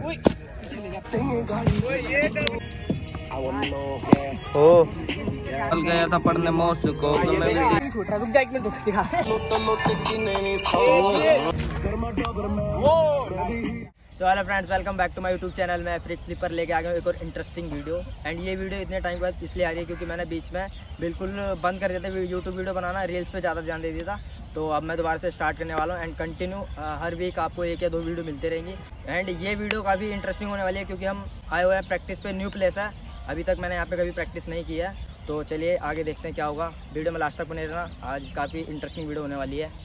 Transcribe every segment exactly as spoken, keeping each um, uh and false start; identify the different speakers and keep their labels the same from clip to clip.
Speaker 1: ओ चल गया था पढ़ने मॉस्को तो मैं
Speaker 2: छूट रहा, रुक जा एक मिनट, रुक दिखा।
Speaker 1: So hello friends, welcome back to my YouTube channel. मैं फ्रिक फ्लिपर लेके आ गया हूँ एक और इंटरेस्टिंग वीडियो। एंड ये वीडियो इतने टाइम बाद इसलिए आ रही है क्योंकि मैंने बीच में बिल्कुल बंद कर दिया था यूट्यूब वीडियो बनाना, रील्स पे ज़्यादा ध्यान दे दिया था। तो अब मैं दोबारा से स्टार्ट करने वाला हूँ एंड कंटिन्यू हर वीक आपको एक या दो वीडियो मिलती रहेंगी। एंड ये वीडियो काफ़ी इंटरेस्टिंग होने वाली है क्योंकि हम आए हुए हैं प्रैक्टिस पे, न्यू प्लेस है, अभी तक मैंने यहाँ पे कभी प्रैक्टिस नहीं की है। तो चलिए आगे देखते हैं क्या होगा। वीडियो में लास्ट तक बने रहना, आज काफ़ी इंटरेस्टिंग वीडियो होने वाली है।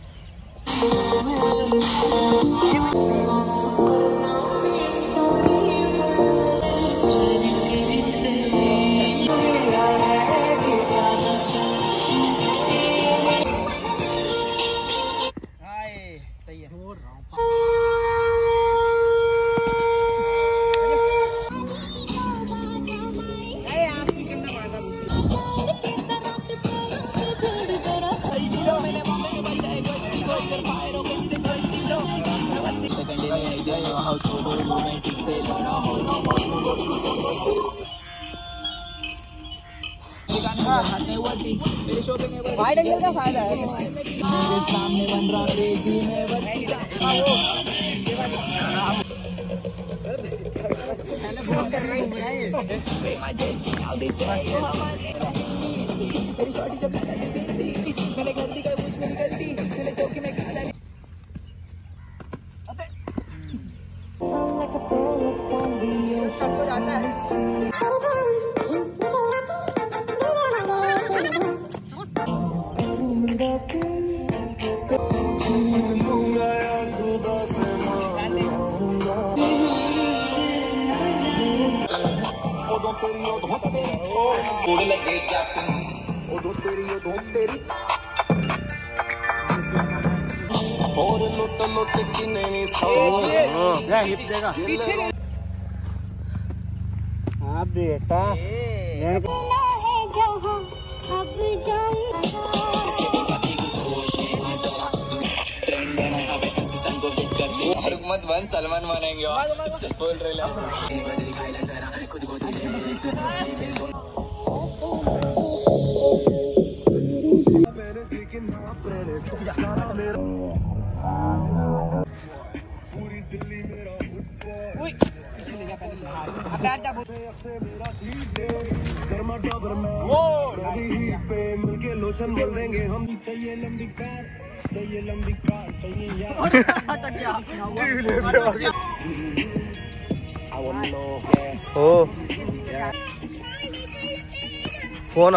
Speaker 2: वाइड एंगल का फायदा है।
Speaker 3: मेरे सामने बन रहा बेबी मैं बच्ची तेरी शॉटी जब मैंने गलती कर पूछ मेरी गलती मैंने चौकी में खा डाली। सबको जाता है
Speaker 4: और लुट लुट किने नी सौ
Speaker 1: हिप देगा
Speaker 2: पीछे नहीं।
Speaker 1: हाँ बेटा मत बन, सलमान मानेंगे बोल रहे
Speaker 4: पूरी दिल्ली मेरा पे मिलके लोशन बोल देंगे हम। चाहिए लंबी कार, चाहिए लंबी कार, चाहिए यार
Speaker 1: ओ फोन आ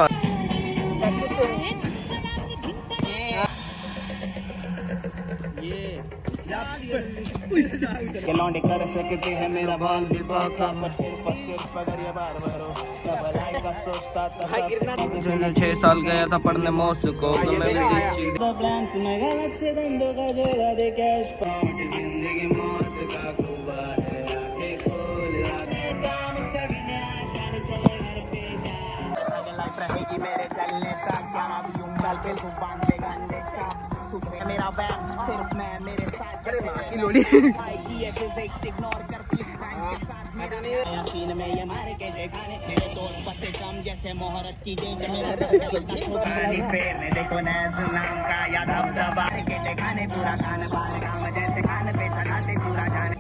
Speaker 4: लौंडे कर सकते हैं मेरा बाल भी बाका पर सिर पर सिर पगड़िया बार भरो भलाई का सोचता था।
Speaker 1: छह साल गया था पढ़ने मॉस्को तो मैं
Speaker 4: प्लान से मैं गलत से धंधों का जोड़ा दे कैश पाउंड जिंदगी मौत का कुआं है आंखें खोल काम से बिना शान चले घर पे जा लाइफ रहेगी मेरे चलने का क्या ना भी यूं चल पे तू बांध दे गंदे का मेरा बैग सिर्फ मैं मेरे साथ
Speaker 2: की लोड़ी
Speaker 4: आएगी ये फिजिक्स इग्नोर कर प्लीज टाइम के साथ मेरा यकीन में ये मार के दिखाने मेरे दोस्त पते कम जैसे मोहरत की डेंग मेरा पैर ने देखो नैस नाम का याद अब दबा के दिखाने पूरा खान पान काम जैसे खान पे चढ़ाते पूरा जाने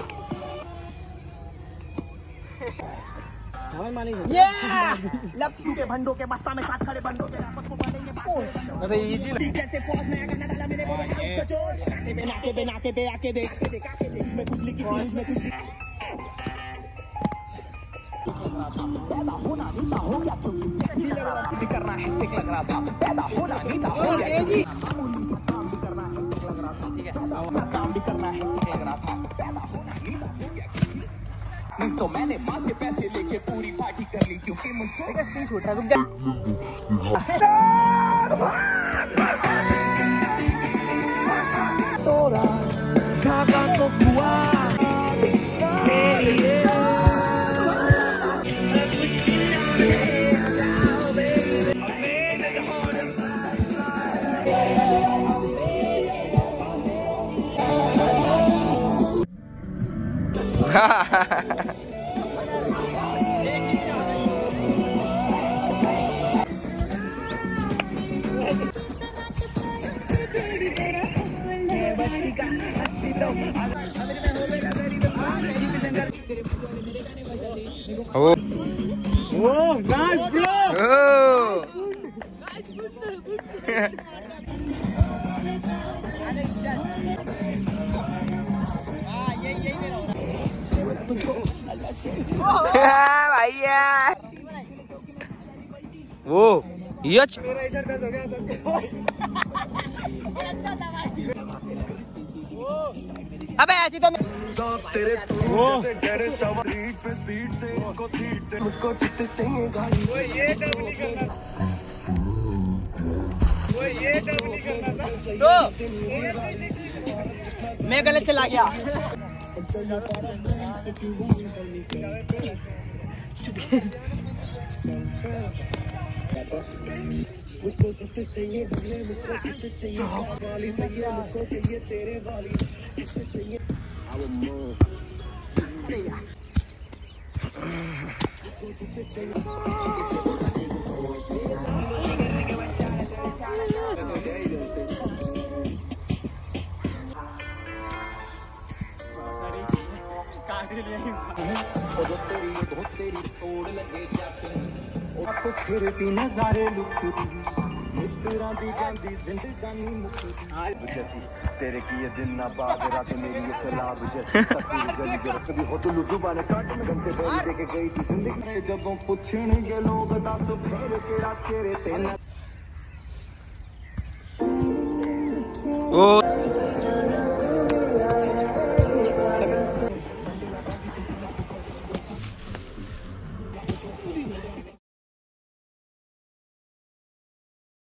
Speaker 2: लप्पू के भंडों के बस्ता में साथ खड़े बंदों के आपस को पढ़ेंगे
Speaker 1: अरे ये जी
Speaker 4: जैसे फौज नया करना डाला मैंने बोला उसको जोश नाके पे नाके पे नाके पे आके देख के देखा के देख में कुछ लिखी थी में कुछ पैदा होना नहीं था हो गया क्योंकि सेक्सी लग रहा था करना है ठीक लग रहा था पैदा होना नहीं था हो गया जी काम भी करना है ठीक लग रहा था ठीक है काम भी करना है ठीक लग रहा था पैदा होना नहीं था हो गया तो मैंने माँ से पैसे लेके पूरी पार्टी कर ली क्योंकि मुझसे
Speaker 2: स्क्रीन छूट रहा, रुक जा।
Speaker 4: तोरा धागा को बुआ
Speaker 1: Oh.
Speaker 2: Oh, nice bro.
Speaker 1: Oh. भैया वो ये
Speaker 2: मेरा इधर दर्द हो गया।
Speaker 1: अबे ऐसी तो
Speaker 2: तेरे वो मुझको वो ये डब नहीं करना वो ये डब नहीं करना था
Speaker 1: तो मैं गलत चला गया।
Speaker 2: मुझको जिससे चाहिए बदले मुझको जिससे चाहिए वाली चाहिए मुझको चाहिए तेरे वाली जिससे चाहिए नजारे तेरे की ये दिन ना बाद रात मेरी ये सलाब जैसी तस्वीर गली जो कभी हो तो लुटू बाने काट में गंते बोल दे के गई थी जिंदगी जब पूछने के लोग दस फेर केड़ा तेरे तेना
Speaker 1: वो